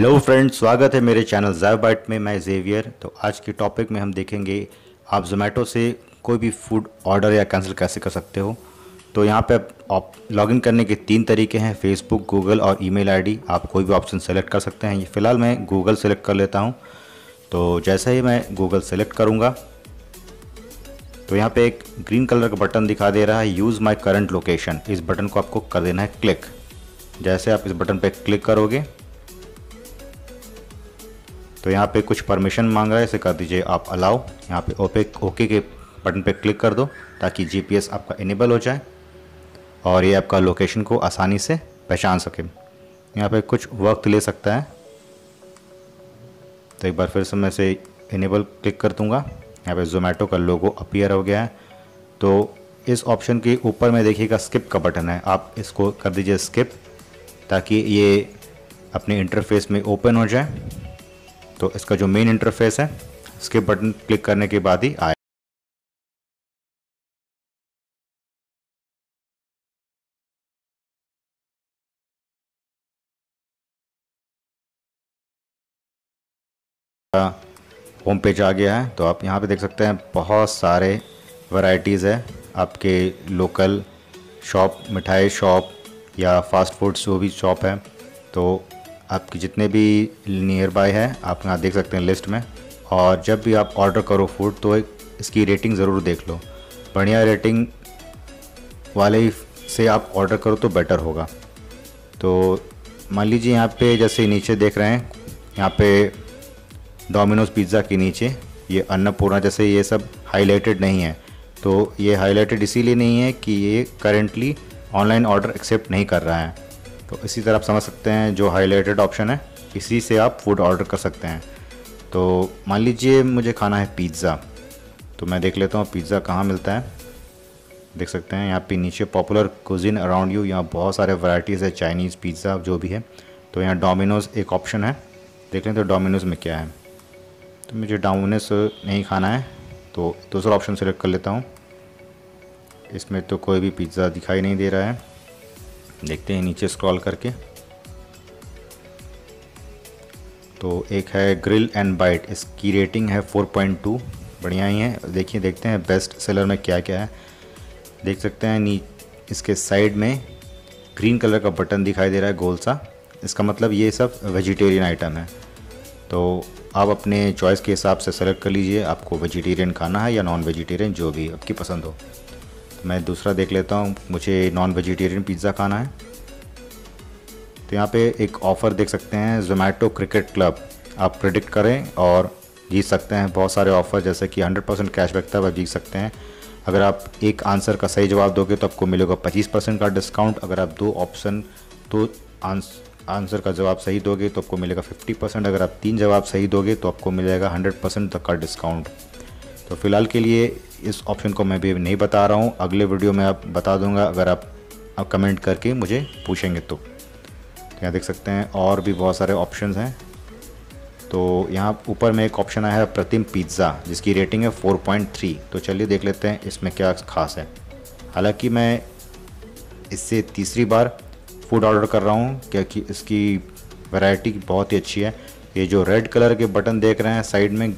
Hello friends, स्वागत है मेरे चैनल ज़ाय बाइट में। मैं जेवियर। तो आज के टॉपिक में हम देखेंगे आप ज़ोमैटो से कोई भी फूड ऑर्डर या कैंसिल कैसे कर सकते हो। तो यहाँ पे आप लॉगिन करने के 3 तरीके हैं, फेसबुक, गूगल और ईमेल आईडी। आप कोई भी ऑप्शन सेलेक्ट कर सकते हैं। ये फ़िलहाल मैं गूगल सेलेक्ट कर लेता हूँ। तो जैसे ही मैं गूगल सेलेक्ट करूँगा तो यहाँ पे एक ग्रीन कलर का बटन दिखा दे रहा है, यूज़ माई करंट लोकेशन। इस बटन को आपको कर देना है क्लिक। जैसे आप इस बटन पर क्लिक करोगे तो यहाँ पे कुछ परमिशन मांग रहा है, इसे कर दीजिए आप अलाउ। यहाँ पे ओके के बटन पे क्लिक कर दो ताकि जीपीएस आपका इनेबल हो जाए और ये आपका लोकेशन को आसानी से पहचान सके। यहाँ पे कुछ वक्त ले सकता है, तो एक बार फिर से मैं इसे इनेबल क्लिक कर दूँगा। यहाँ पे ज़ोमैटो का लोगो अपीयर हो गया है। तो इस ऑप्शन के ऊपर में देखिएगा स्किप का बटन है, आप इसको कर दीजिए स्किप ताकि ये अपने इंटरफेस में ओपन हो जाए। तो इसका जो मेन इंटरफेस है स्किप बटन क्लिक करने के बाद ही आए। होम पेज आ गया है। तो आप यहाँ पे देख सकते हैं बहुत सारे वैरायटीज़ है आपके लोकल शॉप, मिठाई शॉप या फास्ट फूड जो भी शॉप है। तो आपके जितने भी नियर बाय है आप यहाँ देख सकते हैं लिस्ट में। और जब भी आप ऑर्डर करो फूड तो इसकी रेटिंग ज़रूर देख लो। बढ़िया रेटिंग वाले ही से आप ऑर्डर करो तो बेटर होगा। तो मान लीजिए यहाँ पे जैसे नीचे देख रहे हैं, यहाँ पे डोमिनोज़ पिज़्ज़ा के नीचे ये अन्नपूर्णा जैसे ये सब हाईलाइटेड नहीं है। तो ये हाईलाइटेड इसीलिए नहीं है कि ये करेंटली ऑनलाइन ऑर्डर एक्सेप्ट नहीं कर रहा है। तो इसी तरह आप समझ सकते हैं जो हाईलाइटेड ऑप्शन है इसी से आप फूड ऑर्डर कर सकते हैं। तो मान लीजिए मुझे खाना है पिज़्ज़ा, तो मैं देख लेता हूँ पिज़्ज़ा कहाँ मिलता है। देख सकते हैं यहाँ पे नीचे पॉपुलर कुजिन अराउंड यू, यहाँ बहुत सारे वैरायटीज़ है, चाइनीज़ पिज़्ज़ा जो भी है। तो यहाँ डोमिनोज़ एक ऑप्शन है, देख लें तो डोमिनोज़ में क्या है। तो मुझे डोमिनोज़ नहीं खाना है तो दूसरा ऑप्शन सेलेक्ट कर लेता हूँ। इसमें तो कोई भी पिज़्ज़ा दिखाई नहीं दे रहा है। देखते हैं नीचे स्क्रॉल करके, तो एक है ग्रिल एंड बाइट, इसकी रेटिंग है 4.2, बढ़िया ही है। देखते हैं बेस्ट सेलर में क्या क्या है। देख सकते हैं इसके साइड में ग्रीन कलर का बटन दिखाई दे रहा है गोल सा, इसका मतलब ये सब वेजिटेरियन आइटम है। तो आप अपने चॉइस के हिसाब से सेलेक्ट कर लीजिए, आपको वेजिटेरियन खाना है या नॉन वेजिटेरियन, जो भी आपकी पसंद हो। तो मैं दूसरा देख लेता हूँ, मुझे नॉन वेजिटेरियन पिज़्ज़ा खाना है। तो यहाँ पे एक ऑफ़र देख सकते हैं, ज़ोमैटो क्रिकेट क्लब, आप प्रेडिक्ट करें और जीत सकते हैं बहुत सारे ऑफ़र, जैसे कि 100% कैशबैक तक आप जीत सकते हैं। अगर आप एक आंसर का सही जवाब दोगे तो आपको मिलेगा 25% का डिस्काउंट। अगर आप दो आंसर का जवाब सही दोगे तो आपको मिलेगा 50%। अगर आप 3 जवाब सही दोगे तो आपको मिलेगा 100% तक का डिस्काउंट। तो फ़िलहाल के लिए इस ऑप्शन को मैं भी नहीं बता रहा हूँ, अगले वीडियो में आप बता दूँगा अगर आप कमेंट करके मुझे पूछेंगे तो। यहाँ देख सकते हैं और भी बहुत सारे ऑप्शंस हैं। तो यहाँ ऊपर में एक ऑप्शन आया है प्रतिम पिज़्ज़ा, जिसकी रेटिंग है 4.3। तो चलिए देख लेते हैं इसमें क्या खास है। हालांकि मैं इससे तीसरी बार फूड ऑर्डर कर रहा हूँ क्योंकि इसकी वैरायटी बहुत ही अच्छी है। ये जो रेड कलर के बटन देख रहे हैं साइड में,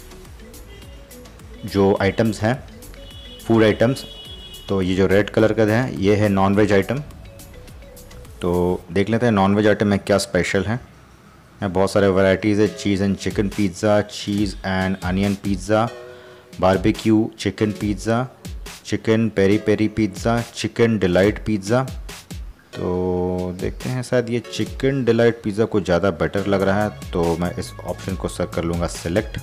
जो आइटम्स हैं फूड आइटम्स, तो ये जो रेड कलर का है ये है नॉन वेज आइटम। तो देख लेते हैं नॉन वेज आइटम में क्या स्पेशल है। यहाँ बहुत सारे वैरायटीज़ है, cheese and chicken pizza, cheese and onion pizza, barbecue chicken pizza, chicken peri peri pizza, chicken delight pizza. तो देखते हैं, शायद ये चिकन डिलाइट पिज़्ज़ा को ज़्यादा बेटर लग रहा है, तो मैं इस ऑप्शन को सर कर लूँगा सेलेक्ट।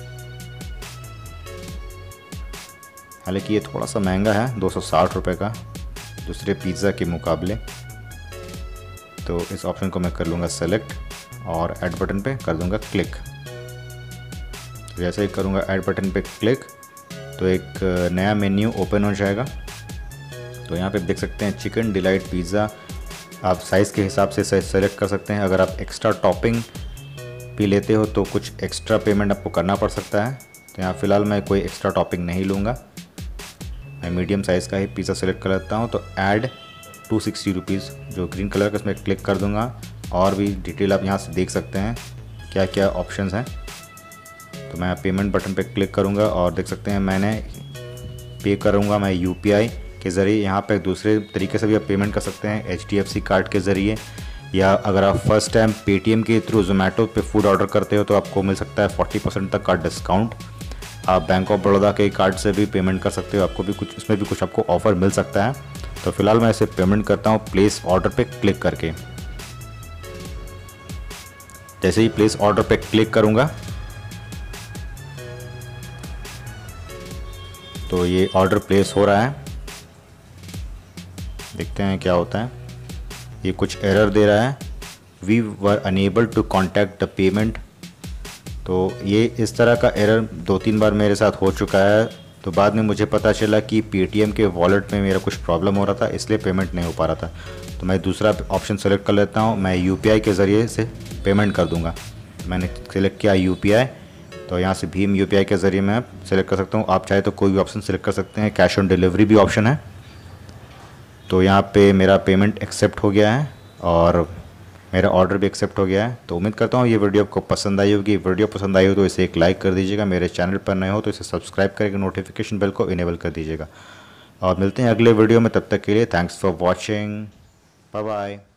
हालांकि ये थोड़ा सा महंगा है, 260 रुपये का दूसरे पिज़्ज़ा के मुकाबले। तो इस ऑप्शन को मैं कर लूँगा सेलेक्ट और ऐड बटन पे कर दूँगा क्लिक। तो जैसे ही करूँगा ऐड बटन पे क्लिक तो एक नया मेन्यू ओपन हो जाएगा। तो यहाँ पे देख सकते हैं चिकन डिलाइट पिज़्ज़ा, आप साइज़ के हिसाब से सेलेक्ट कर सकते हैं। अगर आप एक्स्ट्रा टॉपिंग भी लेते हो तो कुछ एक्स्ट्रा पेमेंट आपको करना पड़ सकता है। तो यहाँ फ़िलहाल मैं कोई एक्स्ट्रा टॉपिंग नहीं लूँगा, मैं मीडियम साइज़ का ही पिज़्ज़ा सेलेक्ट कर लेता हूँ। तो ऐड 260 रुपीज़ जो ग्रीन कलर का, इसमें क्लिक कर दूँगा और भी डिटेल आप यहाँ से देख सकते हैं क्या क्या ऑप्शंस हैं। तो मैं पेमेंट बटन पे क्लिक करूँगा और देख सकते हैं मैंने पे करूँगा मैं यूपीआई के ज़रिए। यहाँ पे दूसरे तरीके से भी आप पेमेंट कर सकते हैं एचडीएफसी कार्ड के ज़रिए, या अगर आप फर्स्ट टाइम पेटीएम के थ्रू जोमेटो पे फूड ऑर्डर करते हो तो आपको मिल सकता है 40% तक का डिस्काउंट। आप बैंक ऑफ बड़ौदा के कार्ड से भी पेमेंट कर सकते हो, आपको भी कुछ इसमें भी कुछ आपको ऑफ़र मिल सकता है। तो फिलहाल मैं इसे पेमेंट करता हूँ प्लेस ऑर्डर पे क्लिक करके। जैसे ही प्लेस ऑर्डर पे क्लिक करूँगा तो ये ऑर्डर प्लेस हो रहा है। देखते हैं क्या होता है। ये कुछ एरर दे रहा है, we were unable to contact the payment. तो ये इस तरह का एरर 2-3 बार मेरे साथ हो चुका है। तो बाद में मुझे पता चला कि पेटीएम के वॉलेट में मेरा कुछ प्रॉब्लम हो रहा था, इसलिए पेमेंट नहीं हो पा रहा था। तो मैं दूसरा ऑप्शन सेलेक्ट कर लेता हूँ, मैं यूपीआई के ज़रिए से पेमेंट कर दूँगा। मैंने सेलेक्ट किया यूपीआई, तो यहाँ से भीम यूपीआई के ज़रिए मैं सेलेक्ट कर सकता हूँ। आप चाहे तो कोई भी ऑप्शन सेलेक्ट कर सकते हैं, कैश ऑन डिलीवरी भी ऑप्शन है। तो यहाँ पे मेरा पेमेंट एक्सेप्ट हो गया है और मेरा ऑर्डर भी एक्सेप्ट हो गया है। तो उम्मीद करता हूँ ये वीडियो आपको पसंद आई होगी। वीडियो पसंद आई हो तो इसे एक लाइक कर दीजिएगा, मेरे चैनल पर नए हो तो इसे सब्सक्राइब करके नोटिफिकेशन बेल को इनेबल कर दीजिएगा। और मिलते हैं अगले वीडियो में, तब तक के लिए thanks for watching, bye bye.